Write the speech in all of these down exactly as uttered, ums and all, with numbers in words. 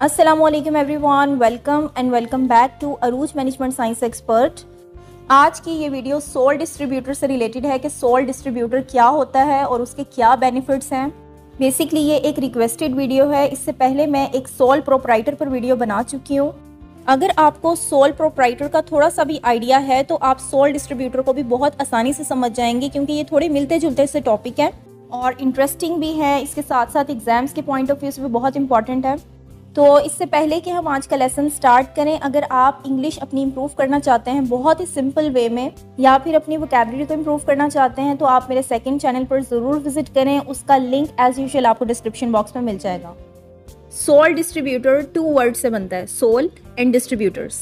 अस्सलामुअलैकुम everyone, welcome and welcome back to Arooj management science expert. आज की ये वीडियो सोल डिस्ट्रीब्यूटर से रिलेटेड है कि सोल डिस्ट्रीब्यूटर क्या होता है और उसके क्या बेनिफिट्स हैं। बेसिकली ये एक रिक्वेस्टेड वीडियो है। इससे पहले मैं एक सोल प्रोप्राइटर पर वीडियो बना चुकी हूँ। अगर आपको सोल प्रोप्राइटर का थोड़ा सा भी आइडिया है तो आप सोल डिस्ट्रीब्यूटर को भी बहुत आसानी से समझ जाएंगे, क्योंकि ये थोड़े मिलते जुलते से टॉपिक है और इंटरेस्टिंग भी है। इसके साथ साथ एग्जाम्स के पॉइंट ऑफ व्यू से भी बहुत इंपॉर्टेंट है। तो इससे पहले कि हम आज का लेसन स्टार्ट करें, अगर आप इंग्लिश अपनी इम्प्रूव करना चाहते हैं बहुत ही सिंपल वे में, या फिर अपनी वोकैबुलरी को इम्प्रूव करना चाहते हैं, तो आप मेरे सेकंड चैनल पर ज़रूर विजिट करें। उसका लिंक एज यूजुअल आपको डिस्क्रिप्शन बॉक्स में मिल जाएगा। सोल डिस्ट्रीब्यूटर टू वर्ड से बनता है, सोल एंड डिस्ट्रीब्यूटर्स।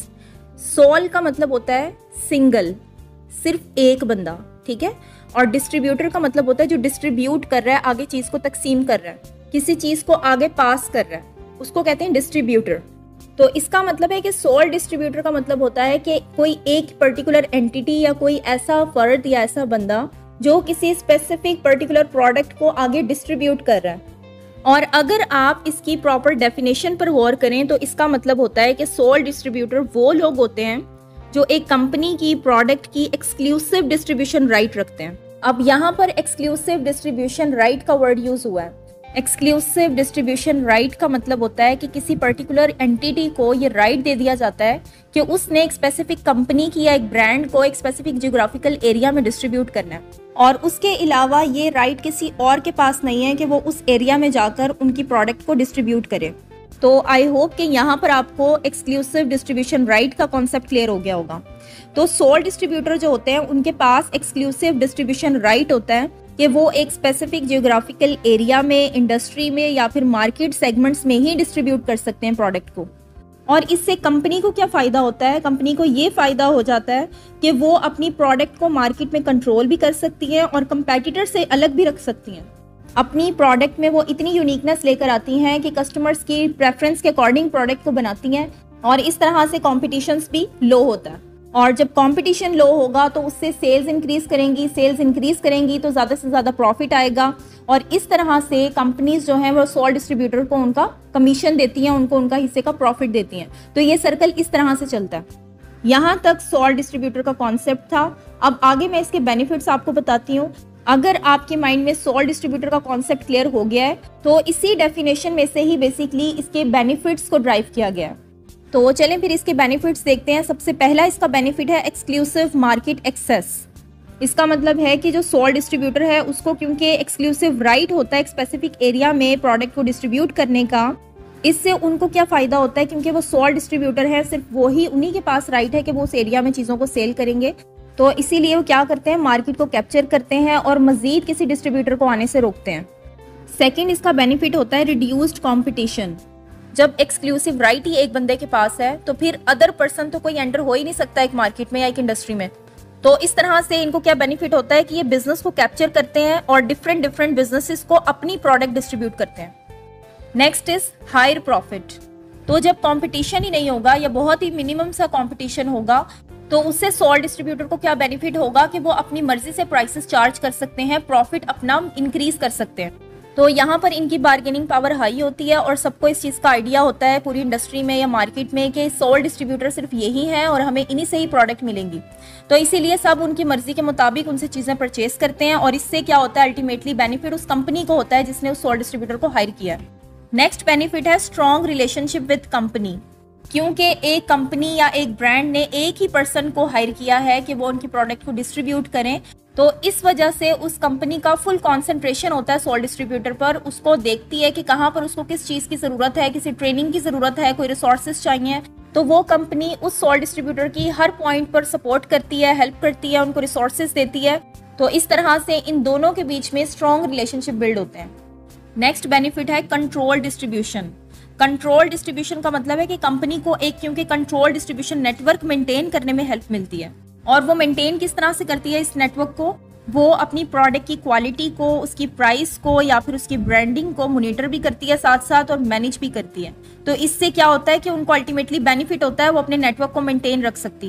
सोल का मतलब होता है सिंगल, सिर्फ एक बंदा, ठीक है। और डिस्ट्रीब्यूटर का मतलब होता है जो डिस्ट्रीब्यूट कर रहा है, आगे चीज़ को तकसीम कर रहा है, किसी चीज़ को आगे पास कर रहा है, उसको कहते हैं डिस्ट्रीब्यूटर। तो इसका मतलब है कि सोल डिस्ट्रीब्यूटर का मतलब होता है कि कोई एक पर्टिकुलर एंटिटी या कोई ऐसा फर्द या ऐसा बंदा जो किसी स्पेसिफिक पर्टिकुलर प्रोडक्ट को आगे डिस्ट्रीब्यूट कर रहा है। और अगर आप इसकी प्रॉपर डेफिनेशन पर गौर करें तो इसका मतलब होता है कि सोल डिस्ट्रीब्यूटर वो लोग होते हैं जो एक कंपनी की प्रोडक्ट की एक्सक्लूसिव डिस्ट्रीब्यूशन राइट रखते हैं। अब यहाँ पर एक्सक्लूसिव डिस्ट्रीब्यूशन राइट का वर्ड यूज हुआ है। एक्सक्लूसिव डिस्ट्रीब्यूशन राइट का मतलब होता है कि किसी पर्टिकुलर एंटिटी को ये राइट दे दिया जाता है कि उसने एक स्पेसिफिक कंपनी की या एक ब्रांड को एक स्पेसिफिक जियोग्राफिकल एरिया में डिस्ट्रीब्यूट करना है, और उसके अलावा ये राइट किसी और के पास नहीं है कि वो उस एरिया में जाकर उनकी प्रोडक्ट को डिस्ट्रीब्यूट करे। तो आई होप कि यहाँ पर आपको एक्सक्लूसिव डिस्ट्रीब्यूशन राइट का कॉन्सेप्ट क्लियर हो गया होगा। तो सोल डिस्ट्रीब्यूटर जो होते हैं उनके पास एक्सक्लूसिव डिस्ट्रीब्यूशन राइट होता है कि वो एक स्पेसिफिक जियोग्राफिकल एरिया में, इंडस्ट्री में या फिर मार्केट सेगमेंट्स में ही डिस्ट्रीब्यूट कर सकते हैं प्रोडक्ट को। और इससे कंपनी को क्या फ़ायदा होता है? कंपनी को ये फ़ायदा हो जाता है कि वो अपनी प्रोडक्ट को मार्केट में कंट्रोल भी कर सकती है और कंपैटिटर से अलग भी रख सकती हैं। अपनी प्रोडक्ट में वो इतनी यूनिकनेस लेकर आती हैं कि कस्टमर्स की प्रेफरेंस के अकॉर्डिंग प्रोडक्ट को बनाती हैं, और इस तरह से कॉम्पिटिशन्स भी लो होता है। और जब कंपटीशन लो होगा तो उससे सेल्स इंक्रीज करेंगी, सेल्स इंक्रीज करेंगी तो ज़्यादा से ज़्यादा प्रॉफिट आएगा, और इस तरह से कंपनीज जो हैं वो सोल डिस्ट्रीब्यूटर को उनका कमीशन देती हैं, उनको उनका हिस्से का प्रॉफिट देती हैं। तो ये सर्कल इस तरह से चलता है। यहाँ तक सोल डिस्ट्रीब्यूटर का कॉन्सेप्ट था। अब आगे मैं इसके बेनिफिट्स आपको बताती हूँ। अगर आपके माइंड में सोल डिस्ट्रीब्यूटर का कॉन्सेप्ट क्लियर हो गया है तो इसी डेफिनेशन में से ही बेसिकली इसके बेनिफिट्स को ड्राइव किया गया है। तो चलें फिर इसके बेनिफिट्स देखते हैं। सबसे पहला इसका बेनिफिट है एक्सक्लूसिव मार्केट एक्सेस। इसका मतलब है कि जो सोल डिस्ट्रीब्यूटर है उसको क्योंकि एक्सक्लूसिव राइट होता है एक स्पेसिफिक एरिया में प्रोडक्ट को डिस्ट्रीब्यूट करने का, इससे उनको क्या फ़ायदा होता है? क्योंकि वो सोल डिस्ट्रीब्यूटर है, सिर्फ वो ही, उन्हीं के पास राइट है कि वो उस एरिया में चीज़ों को सेल करेंगे। तो इसीलिए वो क्या करते हैं, मार्केट को कैप्चर करते हैं और मज़ीद किसी डिस्ट्रीब्यूटर को आने से रोकते हैं। सेकेंड इसका बेनिफिट होता है रिड्यूस्ड कॉम्पिटिशन। जब एक्सक्लूसिव राइट ही एक बंदे के पास है तो फिर अदर पर्सन तो कोई एंटर हो ही नहीं सकता एक मार्केट में या एक इंडस्ट्री में। तो इस तरह से इनको क्या बेनिफिट होता है कि ये बिजनेस को कैप्चर करते हैं और डिफरेंट डिफरेंट बिजनेसेस को अपनी प्रोडक्ट डिस्ट्रीब्यूट करते हैं। Next is higher profit. तो जब कंपटीशन ही नहीं होगा या बहुत ही मिनिमम सा कंपटीशन होगा तो उससे सोल डिस्ट्रीब्यूटर को क्या बेनिफिट होगा कि वो अपनी मर्जी से प्राइसेस चार्ज कर सकते हैं, प्रॉफिट अपना इंक्रीज कर सकते हैं। तो यहाँ पर इनकी बार्गेनिंग पावर हाई होती है और सबको इस चीज़ का आइडिया होता है पूरी इंडस्ट्री में या मार्केट में कि सोल डिस्ट्रीब्यूटर सिर्फ यही हैं और हमें इन्हीं से ही प्रोडक्ट मिलेंगी। तो इसीलिए सब उनकी मर्जी के मुताबिक उनसे चीज़ें परचेज करते हैं, और इससे क्या होता है, अल्टीमेटली बेनिफिट उस कंपनी को होता है जिसने उस सोल डिस्ट्रीब्यूटर को हायर किया है। नेक्स्ट बेनिफिट है स्ट्रॉन्ग रिलेशनशिप विद कंपनी। क्योंकि एक कंपनी या एक ब्रांड ने एक ही पर्सन को हायर किया है कि वो उनकी प्रोडक्ट को डिस्ट्रीब्यूट करें, तो इस वजह से उस कंपनी का फुल कंसंट्रेशन होता है सोल डिस्ट्रीब्यूटर पर। उसको देखती है कि कहाँ पर उसको किस चीज़ की ज़रूरत है, किसी ट्रेनिंग की ज़रूरत है, कोई रिसोर्सेज चाहिए, तो वो कंपनी उस सोल डिस्ट्रीब्यूटर की हर पॉइंट पर सपोर्ट करती है, हेल्प करती है, उनको रिसोर्सेज देती है। तो इस तरह से इन दोनों के बीच में स्ट्रॉन्ग रिलेशनशिप बिल्ड होते हैं। नेक्स्ट बेनिफिट है कंट्रोल डिस्ट्रीब्यूशन। कंट्रोल डिस्ट्रीब्यूशन का मतलब है कि कंपनी को एक क्योंकि कंट्रोल डिस्ट्रीब्यूशन नेटवर्क मेंटेन करने में हेल्प मिलती है। और वो मेंटेन किस तरह से करती है इस नेटवर्क को? वो अपनी प्रोडक्ट की क्वालिटी को, उसकी प्राइस को या फिर उसकी ब्रांडिंग को मॉनिटर भी करती है साथ साथ, और मैनेज भी करती है। तो इससे क्या होता है कि उनको अल्टीमेटली बेनिफिट होता है, वो अपने नेटवर्क को मेंटेन रख सकती है।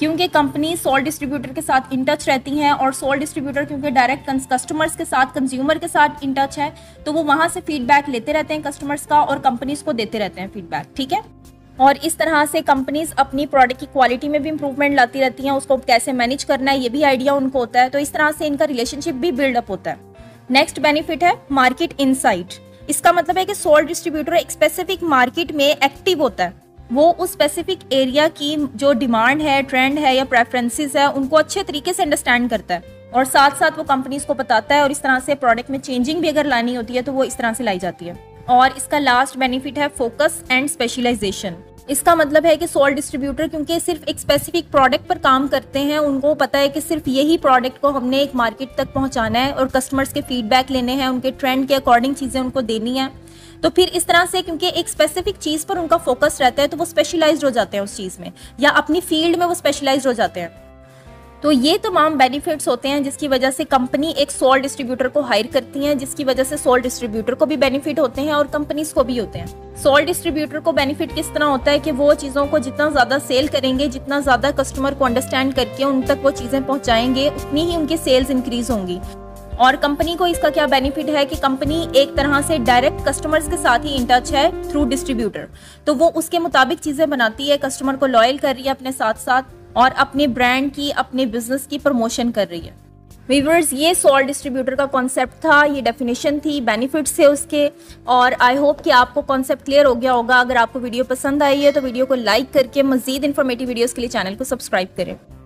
क्योंकि कंपनी सोल डिस्ट्रीब्यूटर के साथ इन टच रहती हैं और सोल डिस्ट्रीब्यूटर क्योंकि डायरेक्ट कस्टमर्स के साथ, कंज्यूमर के साथ इन टच है, तो वो वहाँ से फीडबैक लेते रहते हैं कस्टमर्स का और कंपनीज को देते रहते हैं फीडबैक, ठीक है। और इस तरह से कंपनीज अपनी प्रोडक्ट की क्वालिटी में भी इंप्रूवमेंट लाती रहती हैं, उसको कैसे मैनेज करना है ये भी आइडिया उनको होता है, तो इस तरह से इनका रिलेशनशिप भी बिल्डअप होता है। नेक्स्ट बेनिफिट है मार्केट इनसाइट। इसका मतलब है कि सोल डिस्ट्रीब्यूटर एक स्पेसिफिक मार्केट में एक्टिव होता है, वो उस स्पेसिफिक एरिया की जो डिमांड है, ट्रेंड है या प्रेफरेंसेस है, उनको अच्छे तरीके से अंडरस्टैंड करता है और साथ साथ वो कंपनीज को बताता है और इस तरह से प्रोडक्ट में चेंजिंग भी अगर लानी होती है तो वो इस तरह से लाई जाती है। और इसका लास्ट बेनिफिट है फोकस एंड स्पेशलाइजेशन। इसका मतलब है कि सोल डिस्ट्रीब्यूटर क्योंकि सिर्फ एक स्पेसिफिक प्रोडक्ट पर काम करते हैं, उनको पता है कि सिर्फ यही प्रोडक्ट को हमने एक मार्केट तक पहुंचाना है और कस्टमर्स के फीडबैक लेने हैं, उनके ट्रेंड के अकॉर्डिंग चीज़ें उनको देनी है। तो फिर इस तरह से क्योंकि एक स्पेसिफिक चीज़ पर उनका फोकस रहता है तो वो स्पेशलाइज्ड हो जाते हैं उस चीज़ में, या अपनी फील्ड में वो स्पेशलाइज्ड हो जाते हैं। तो ये तमाम बेनिफिट्स होते हैं जिसकी वजह से कंपनी एक सोल डिस्ट्रीब्यूटर को हायर करती है, जिसकी वजह से सोल डिस्ट्रीब्यूटर को भी बेनिफिट होते हैं और कंपनीज को भी होते हैं। सोल डिस्ट्रीब्यूटर को बेनिफिट किस तरह होता है कि वो चीज़ों को जितना ज़्यादा सेल करेंगे, जितना ज़्यादा कस्टमर को अंडरस्टैंड करके उन तक वो चीज़ें पहुँचाएंगे, उतनी ही उनकी सेल्स इंक्रीज होंगी। और कंपनी को इसका क्या बेनिफिट है कि कंपनी एक तरह से डायरेक्ट कस्टमर्स के साथ ही इन टच है थ्रू डिस्ट्रीब्यूटर, तो वो उसके मुताबिक चीज़ें बनाती है, कस्टमर को लॉयल कर रही है अपने साथ साथ और अपने ब्रांड की, अपने बिजनेस की प्रमोशन कर रही है। व्यूअर्स, ये सोल डिस्ट्रीब्यूटर का कॉन्सेप्ट था, ये डेफिनेशन थी, बेनिफिट्स थे उसके, और आई होप कि आपको कॉन्सेप्ट क्लियर हो गया होगा। अगर आपको वीडियो पसंद आई है तो वीडियो को लाइक करके मजीद इन्फॉर्मेटिव वीडियोस के लिए चैनल को सब्सक्राइब करें।